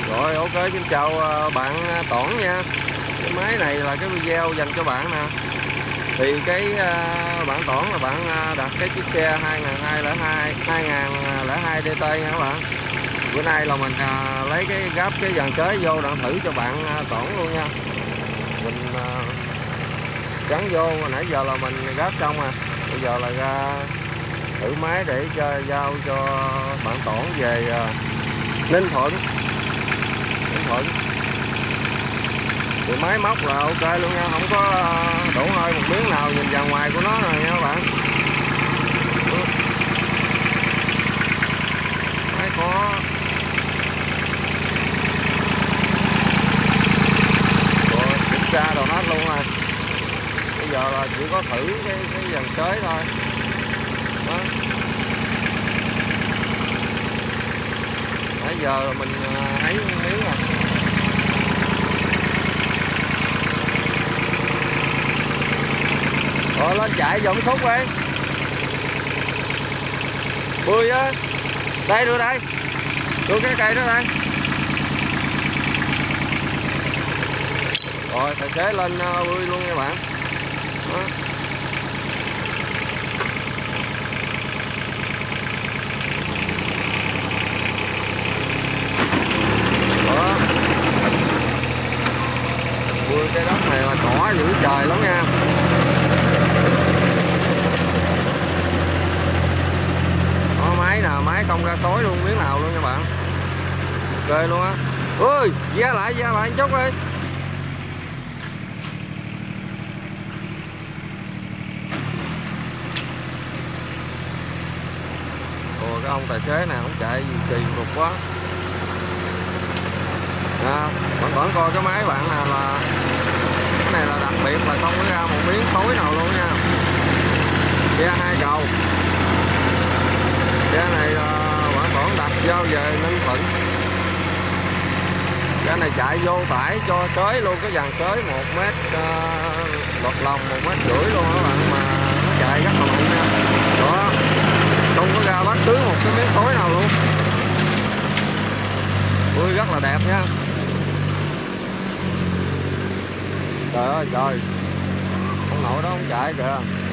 Rồi ok, xin chào bạn Toản nha. Cái máy này là cái video dành cho bạn nè. Thì cái bạn Toản là bạn đặt cái chiếc xe 2002 DT nha các bạn. Bữa nay là mình lấy cái gáp cái dàn kế vô đặng thử cho bạn Toản luôn nha. Mình gắn vô, hồi nãy giờ là mình gáp xong rồi. Bây giờ là ra thử máy để giao cho bạn Toản về Ninh Thuận. Thì máy móc là ok luôn nha, không có đổ hơi một miếng nào, nhìn vào ngoài của nó nè nha các bạn. Máy có rồi, kiểm tra đồ hết luôn rồi. Bây giờ là chỉ có thử cái dàn xới thôi đó. Nãy giờ mình thấy miếng rồi. Rồi lên chạy dòng thúc đi. Bươi á. Đây đưa đây. Đưa cái cây đó đây. Rồi tài xế lên bươi luôn nha bạn. Đó. Đó. Bươi cái đất này là cỏ dữ trời lắm nha. Máy nè, máy không ra tối luôn miếng nào luôn nha bạn. Ok luôn á. Ui, ra lại chút đi. Ồ, cái ông tài xế này không chạy gì kỳ cục quá. Bạn còn coi cái máy bạn nào là cái này là đặc biệt là không có ra một miếng tối nào luôn nha. Xe 2 cầu. Xe này bạn còn đặt giao về Ninh Thuận. Xe này chạy vô tải cho xới luôn, cái dàn xới 1 mét lọt lòng 1,5 mét luôn các bạn, mà nó chạy rất là mạnh nha. Đó, không có ra bất cứ một cái miếng tối nào luôn. Bươi rất là đẹp nha. Trời ơi trời, ông nội đó không chạy kìa.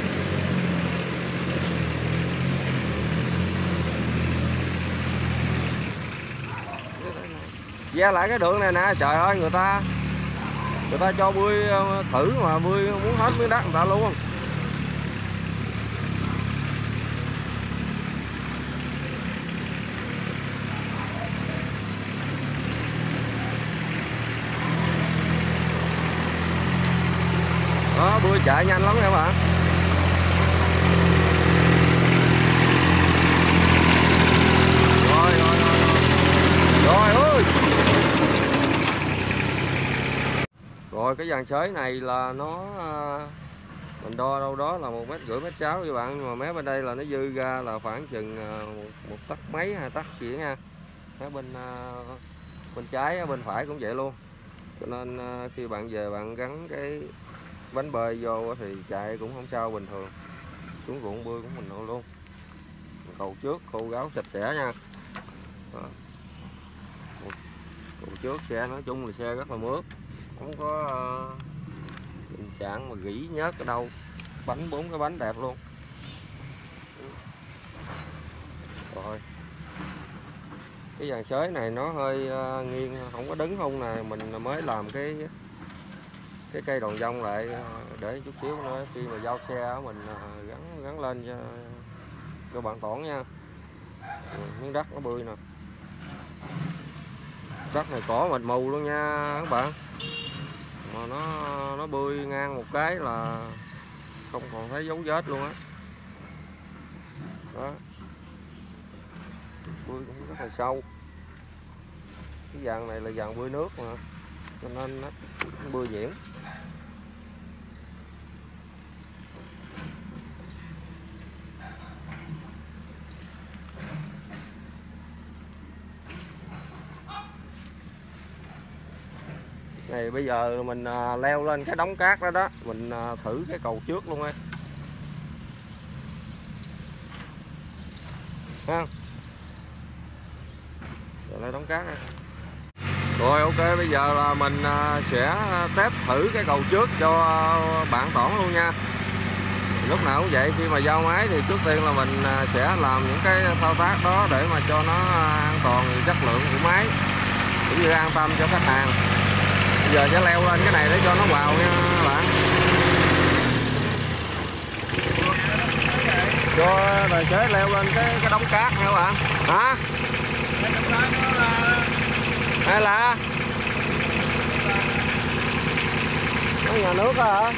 Ra lại cái đường này nè, trời ơi, người ta cho bươi thử mà bươi muốn hết miếng đất người ta luôn. Đó, bươi chạy nhanh lắm các bạn. Rồi ơi. Rồi cái dàn xới này là nó mình đo đâu đó là 1,5 mét, 1,6 mét các bạn, nhưng mà mé bên đây là nó dư ra là khoảng chừng 1 tấc mấy 2 tấc gì nha. Ở bên trái bên phải cũng vậy luôn. Cho nên khi bạn về bạn gắn cái bánh bơi vô thì chạy cũng không sao, bình thường. Xuống ruộng bơi cũng mình luôn. Cầu trước khô ráo sạch sẽ nha. Đó. Cầu trước xe nói chung là xe rất là mướt, không có tình trạng mà gỉ nhớt ở đâu. Bánh 4 cái bánh đẹp luôn. Rồi cái dàn xới này nó hơi nghiêng, không có đứng không nè, mình mới làm cái cây đòn dông lại để chút xíu nữa khi mà giao xe mình gắn lên cho bạn Toản nha. Miếng đất nó bươi nè, đất này cỏ mịt mù luôn nha các bạn, mà nó bươi ngang một cái là không còn thấy dấu vết luôn á. Đó, bươi cũng rất là sâu. Cái dàn này là dàn bươi nước mà, cho nên nó bươi nhuyễn. Này bây giờ mình leo lên cái đống cát đó đó, mình thử cái cầu trước luôn ấy. Ha. Rồi lên đống cát này. Rồi ok, bây giờ là mình sẽ test thử cái cầu trước cho bạn Toản luôn nha. Lúc nào cũng vậy, khi mà giao máy thì trước tiên là mình sẽ làm những cái thao tác đó để mà cho nó an toàn chất lượng của máy, cũng như an tâm cho khách hàng. Bây giờ sẽ leo lên cái này để cho nó vào nha các bạn. Cho tài xế leo lên cái đống cát nha các bạn. Hả? Hay là cái nhà nước hả?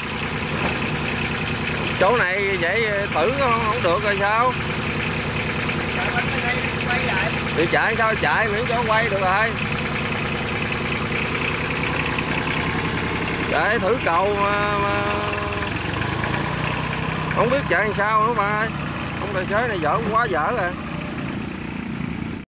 Chỗ này vậy thử không được rồi sao? Thì chạy sao chạy, miễn cho quay được rồi. Để thử cầu mà không biết chạy làm sao nữa mà ơi. Ông tài xế này dở quá dở rồi.